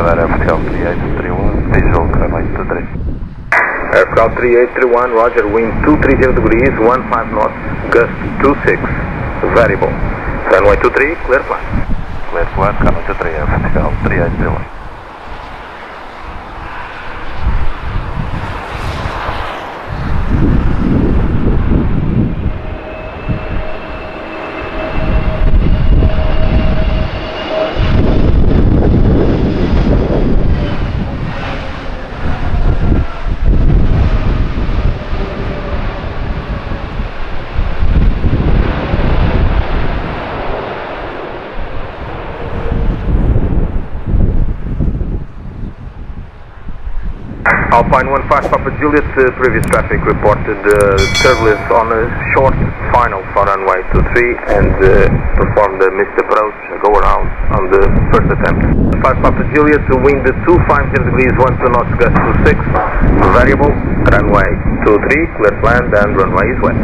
radar FTL 3831, visual runway 23. Aircraft 3831, roger, wind 230 degrees, 15 knots, gust 26, variable. Runway 23, clear flight. Clear flight, coming to 3, FTL 3831. Alpine 15 Papa Juliet, previous traffic reported turbulence on a short final for runway 23 and performed a missed approach, go around on the first attempt. 5 Papa Juliet, wind 250 degrees, 12 knots, gust 26, variable, runway 23, clear to land and runway is wet.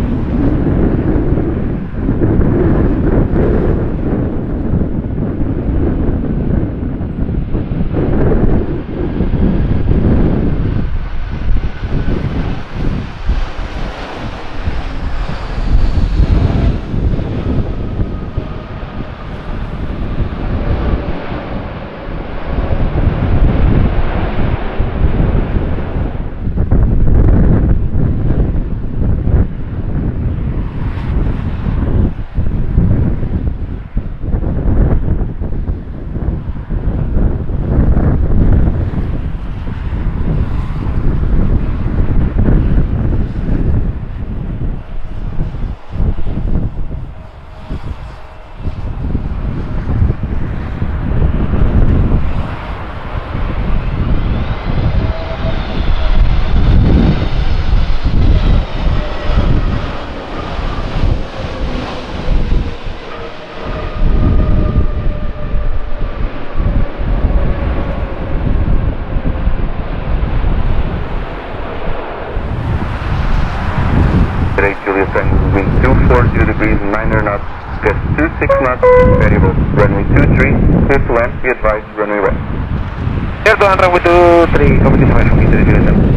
Wind 240 degrees, 9 knots, gust 26 knots, variable, runway 23, clear to land, be advised, runway west. Clear to land, runway 23, communication from East.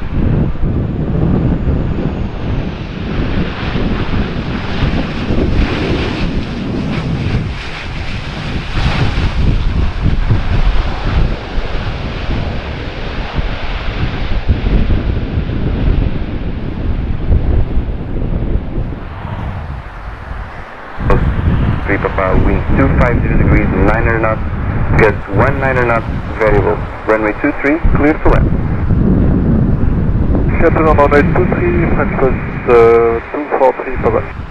Papa, wind 250 degrees, 9 knots, gust 19 knots, variable, runway 23, clear to land. Clear to land, runway 23, French coast 243, bye bye.